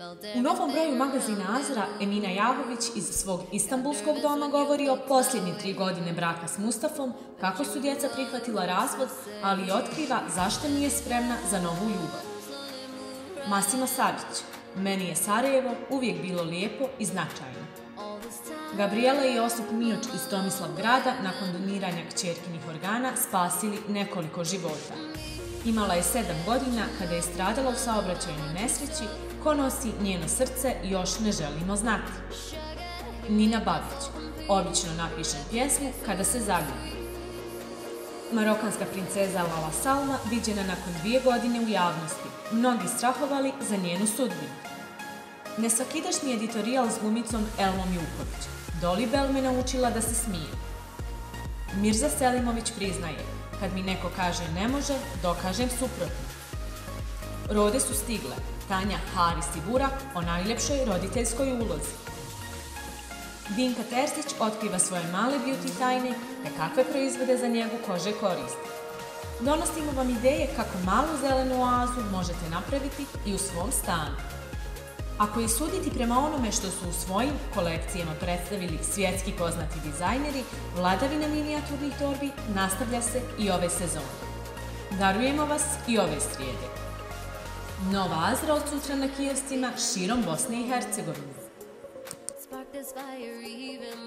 U novom broju magazina Azra Emina Jahović iz svog istanbulskog doma govori o posljednje 3 godine braka s Mustafom, kako su djeca prihvatila razvod, ali i otkriva zašto nije spremna za novu ljubav. Masimo Savić: meni je Sarajevo uvijek bilo lijepo i značajno. Gabrijela i Josip Mioć iz Tomislavgrada nakon doniranja kćerkinih organa spasili nekoliko života. Imala je 7 godina kada je stradala u saobraćajnoj nesreći. Ko nosi njeno srce još ne želimo znati. Nina Babić: obično napišem pjesmu kada se zaljubim. Marokanska princeza Lala Salma viđena nakon 2 godine u javnosti. Mnogi strahovali za njenu sudbinu. Nesvakidašnji editorijal s glumicom Elmom Juković: Dolly Bell me naučila da se smijem. Mirza Selimović priznaje: kad mi neko kaže ne može, dokažem suprotno. Rode su stigle Tanja, Haris i Burak o najljepšoj roditeljskoj ulozi. Dinka Terzić otkriva svoje male beauty tajne te kakve proizvode za njegu kože koristi. Donosimo vam ideje kako malu zelenu oazu možete napraviti i u svom stanu. Ako je suditi prema onome što su u svojim kolekcijama predstavili svjetski poznati dizajneri, vladavina minijaturnih torbi nastavlja se i ove sezone. Darujemo vas i ove srijede. Nova Azra od sutra na kioscima širom Bosne i Hercegovine.